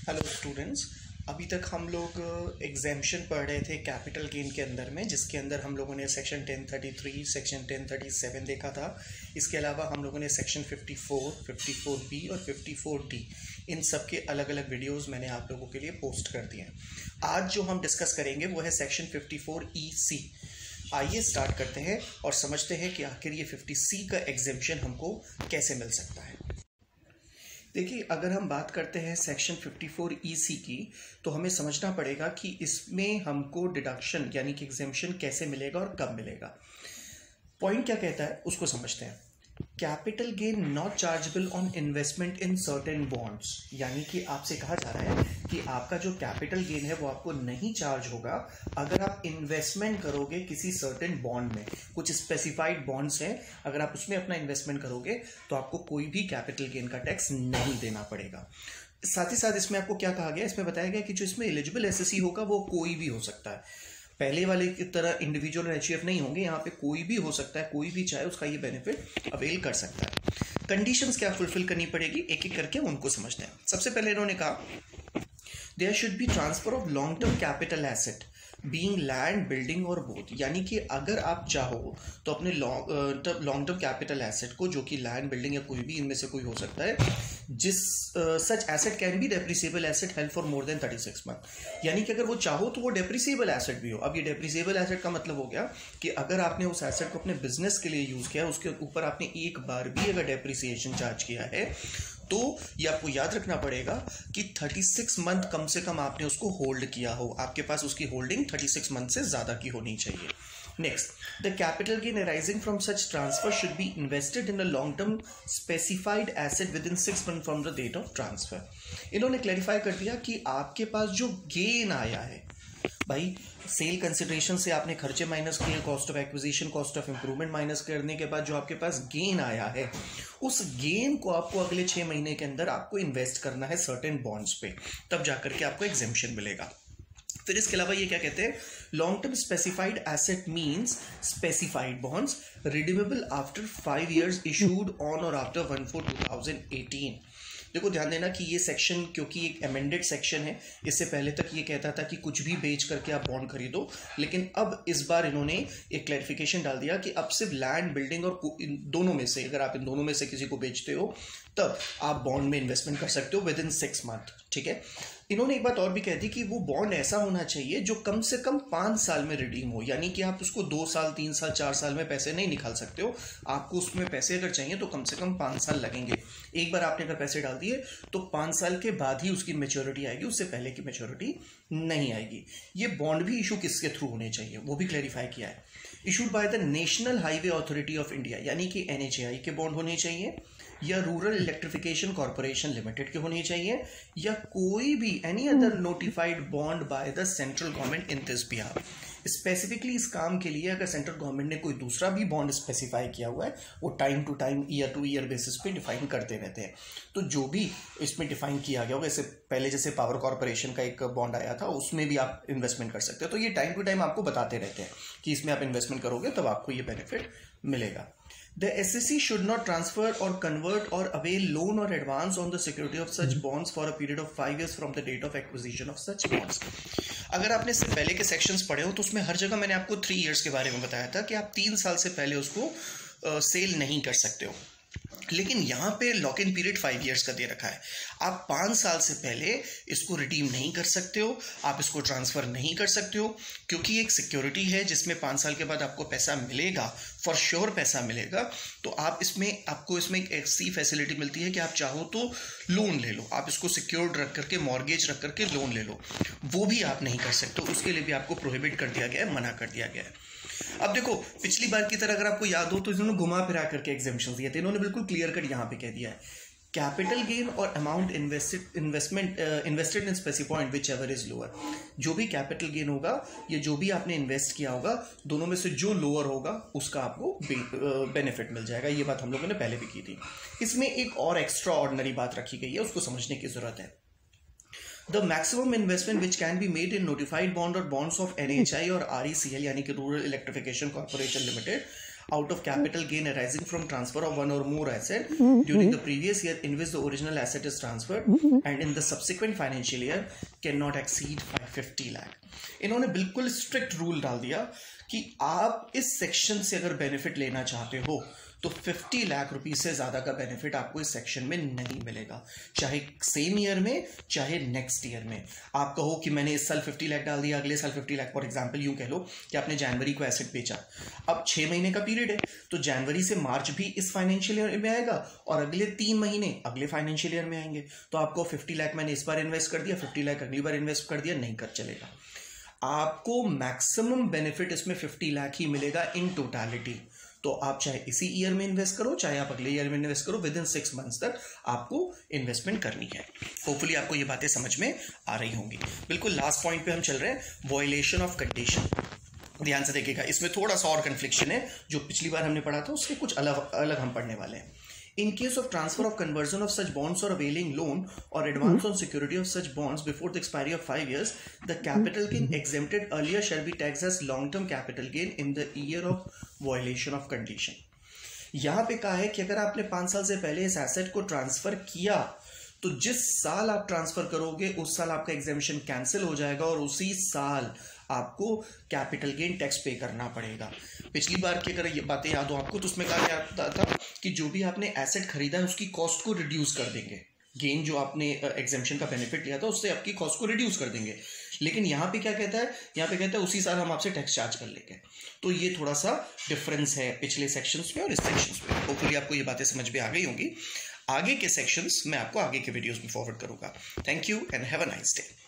Hello students. अभी तक हम लोग एग्जाम्शन पढ़ रहे थे कैपिटल गेन के अंदर में, जिसके अंदर हम लोगों ने सेक्शन 1033, सेक्शन 1037 देखा था। इसके अलावा हम लोगों ने सेक्शन 54, 54B और 54D इन सब के अलग अलग वीडियोस मैंने आप लोगों के लिए पोस्ट कर दिए हैं। आज जो हम डिस्कस करेंगे वो है सेक्शन 54EC। आइए स्टार्ट करते हैं और समझते हैं कि आखिर ये 50C का एग्जाम्शन हमको कैसे मिल सकता है। देखिए, अगर हम बात करते हैं सेक्शन 54EC की, तो हमें समझना पड़ेगा कि इसमें हमको डिडक्शन यानी कि एग्जेम्पशन कैसे मिलेगा और कब मिलेगा। पॉइंट क्या कहता है उसको समझते हैं। Capital gain not chargeable on investment in certain bonds, यानी कि आपसे कहा जा रहा है कि आपका जो कैपिटल गेन है वो आपको नहीं चार्ज होगा अगर आप इन्वेस्टमेंट करोगे किसी सर्टेन बॉन्ड में। कुछ स्पेसिफाइड बॉन्ड्स हैं, अगर आप उसमें अपना इन्वेस्टमेंट करोगे तो आपको कोई भी कैपिटल गेन का टैक्स नहीं देना पड़ेगा। साथ ही साथ इसमें आपको क्या कहा गया, इसमें बताया गया कि जो इसमें एलिजिबल एसएससी होगा वो कोई भी हो सकता है। पहले वाले की तरह इंडिविजुअल और एचईएफ नहीं होंगे, यहाँ पे कोई भी हो सकता है, कोई भी चाहे उसका ये बेनिफिट अवेल कर सकता है। कंडीशंस क्या फुलफिल करनी पड़ेगी, एक एक करके उनको समझते हैं। सबसे पहले इन्होंने कहा there should be transfer of long term capital asset being land, building और बोथ, यानी कि अगर आप चाहो तो अपने लॉन्ग टर्म कैपिटल एसेट को, जो कि लैंड, बिल्डिंग या कोई भी इनमें से कोई हो सकता है, जिस such asset can be depreciable asset held for more than 36 month, यानी कि अगर वो चाहो तो वो डेप्रिसिएबल एसेट भी हो। अब ये डेप्रिसिएबल एसेट का मतलब हो गया कि अगर आपने उस एसेट को अपने बिजनेस के लिए यूज किया, उसके ऊपर आपने एक बार भी अगर डेप्रिसिएशन चार्ज किया है, तो ये आपको याद रखना पड़ेगा कि 36 मंथ कम से कम आपने उसको होल्ड किया हो, आपके पास उसकी होल्डिंग 36 मंथ से ज्यादा की होनी चाहिए। Next, the capital gain arising from such transfer should be invested in a long-term specified asset within 6 months from the date of transfer. इन्होंने क्लैरिफाई कर दिया कि आपके पास जो गेन आया है, भाई सेल कंसिडरेशन से आपने खर्चे माइनस किए, cost of acquisition, cost of improvement minus करने के बाद जो आपके पास गेन आया है, उस गेन को आपको अगले 6 महीने के अंदर आपको इन्वेस्ट करना है सर्टेन बॉन्ड्स पे, तब जाकर के आपको एग्जेम्पशन मिलेगा। फिर इसके अलावा ये क्या कहते हैं, long term specified asset means specified bonds redeemable after 5 years issued on और आफ्टर 1/4/2018। देखो ध्यान देना कि ये सेक्शन क्योंकि एक अमेंडेड सेक्शन है, इससे पहले तक ये कहता था कि कुछ भी बेच करके आप बॉन्ड खरीदो, लेकिन अब इस बार इन्होंने एक क्लैरिफिकेशन डाल दिया कि अब सिर्फ लैंड, बिल्डिंग और इन दोनों में से, अगर आप इन दोनों में से किसी को बेचते हो तब आप बॉन्ड में इन्वेस्टमेंट कर सकते हो विद इन 6 मंथ। ठीक है, इन्होंने एक बात और भी कह दी कि वो बॉन्ड ऐसा होना चाहिए जो कम से कम 5 साल में रिडीम हो, यानी कि आप उसको 2 साल, 3 साल, 4 साल में पैसे नहीं निकाल सकते हो। आपको उसमें पैसे अगर चाहिए तो कम से कम 5 साल लगेंगे। एक बार आपने अगर पैसे डाल दिए तो 5 साल के बाद ही उसकी मैच्योरिटी आएगी, उससे पहले की मैच्योरिटी नहीं आएगी। ये बॉन्ड भी इशू किसके थ्रू होने चाहिए वो भी क्लैरिफाई किया है। Issued by the national highway authority of India, यानी कि NHAI के बॉन्ड होने चाहिए, या रूरल इलेक्ट्रिफिकेशन कॉर्पोरेशन लिमिटेड के होने चाहिए, या कोई भी any other notified bond by the central government in this behalf. Specifically इस काम के लिए अगर सेंट्रल गवर्नमेंट ने कोई दूसरा भी बॉन्ड स्पेसिफाई किया हुआ है, वो time to time, year to year basis पे डिफाइन करते रहते हैं। तो जो भी इसमें डिफाइन किया गया होगा, इससे पहले जैसे पावर कॉर्पोरेशन का एक बॉन्ड आया था, उसमें भी आप इन्वेस्टमेंट कर सकते हो। तो ये टाइम टू टाइम आपको बताते रहते हैं कि इसमें आप इन्वेस्टमेंट करोगे तब आपको ये बेनिफिट मिलेगा। The SEC should not transfer or convert or avail loan or advance on the security of such bonds for a period of 5 years from the date of acquisition of such bonds. अगर आपने इससे पहले के sections पढ़े हो तो उसमें हर जगह मैंने आपको 3 years के बारे में बताया था कि आप 3 साल से पहले उसको सेल नहीं कर सकते हो, लेकिन यहाँ पे लॉक इन पीरियड 5 years का दे रखा है। आप 5 साल से पहले इसको रिडीम नहीं कर सकते हो, आप इसको ट्रांसफर नहीं कर सकते हो, क्योंकि एक सिक्योरिटी है जिसमें 5 साल के बाद आपको पैसा मिलेगा, फॉर श्योर पैसा मिलेगा। तो आप इसमें, आपको इसमें एक ऐसी फैसिलिटी मिलती है कि आप चाहो तो लोन ले लो, आप इसको सिक्योर्ड रख करके, मॉर्गेज रख करके लोन ले लो, वो भी आप नहीं कर सकते, उसके लिए भी आपको प्रोहिबिट कर दिया गया है, मना कर दिया गया है। अब देखो, पिछली बार की तरह अगर आपको याद हो तो इन्होंने घुमा फिरा करके एग्जेम्पशन दिए थे, इन्होंने बिल्कुल क्लियर कट यहाँ पे कह दिया है कैपिटल गेन और amount invested in specific point whichever is lower. जो भी कैपिटल गेन होगा या जो भी आपने इन्वेस्ट किया होगा, दोनों में से जो लोअर होगा उसका आपको बेनिफिट मिल जाएगा। ये बात हम लोगों ने पहले भी की थी। इसमें एक और एक्स्ट्रा ऑर्डिनरी बात रखी गई है, उसको समझने की जरूरत है। The maximum investment which can be made in notified bond or bonds of NHI or RECL, यानी कि rural electrification corporation limited, out of capital gain arising from transfer of one or more asset during the previous year in which the original asset is transferred and in the subsequent financial year cannot exceed 550 lakh. इन्होंने बिल्कुल strict rule डाल दिया कि आप इस section से अगर benefit लेना चाहते हो तो 50 लाख रुपीज से ज्यादा का बेनिफिट आपको इस सेक्शन में नहीं मिलेगा, चाहे सेम ईयर में चाहे नेक्स्ट ईयर में। आप कहो कि मैंने इस साल 50 लाख डाल दिया, अगले साल 50 लाख, फॉर एग्जांपल यूं कह लो कि आपने जनवरी को एसेट बेचा, अब 6 महीने का पीरियड है तो जनवरी से मार्च भी इस फाइनेंशियल ईयर में आएगा और अगले 3 महीने अगले फाइनेंशियल ईयर में आएंगे। तो आपको 50 लाख मैंने इस बार इन्वेस्ट कर दिया, 50 लाख अगली बार इन्वेस्ट कर दिया, नहीं कर चलेगा। आपको मैक्सिमम बेनिफिट इसमें 50 लाख ही मिलेगा इन टोटालिटी। तो आप चाहे इसी ईयर में इन्वेस्ट करो चाहे आप अगले ईयर में इन्वेस्ट करो, विद इन 6 मंथ्स तक आपको इन्वेस्टमेंट करनी है। होपफुली आपको ये बातें समझ में आ रही होंगी। बिल्कुल लास्ट पॉइंट पे हम चल रहे हैं, वॉयलेशन ऑफ कंडीशन। ध्यान से देखिएगा, इसमें थोड़ा सा और कन्फ्लिक्शन है, जो पिछली बार हमने पढ़ा था उससे कुछ अलग हम पढ़ने वाले हैं। In case of transfer of conversion of such bonds or availing loan or advance on security of such bonds before the expiry of 5 years, the capital gain exempted earlier shall be taxed as long-term capital gain in the year of violation of condition. यहाँ पे कहा है कि अगर आपने 5 साल से पहले इस एसेट को ट्रांसफर किया तो जिस साल आप ट्रांसफर करोगे उस साल आपका एग्जेम्पशन कैंसिल हो जाएगा और उसी साल आपको कैपिटल गेन टैक्स पे करना पड़ेगा। पिछली बार की अगर ये बातें याद हो आपको तो उसमें कहा गया था कि जो भी आपने एसेट खरीदा है उसकी कॉस्ट को रिड्यूस कर देंगे, गेन जो आपने एग्जेम्पशन का बेनिफिट लिया था उससे आपकी कॉस्ट को रिड्यूस कर देंगे। लेकिन यहाँ पे क्या कहता है, यहाँ पे कहता है उसी साल हम आपसे टैक्स चार्ज कर लेंगे। तो ये थोड़ा सा डिफरेंस है पिछले सेक्शंस में और इस सेक्शंस में। होपफुली आपको ये बातें समझ में आ गई होंगी। आगे के सेक्शंस मैं आपको आगे के वीडियोस में फॉरवर्ड करूंगा। Thank you and have a nice day.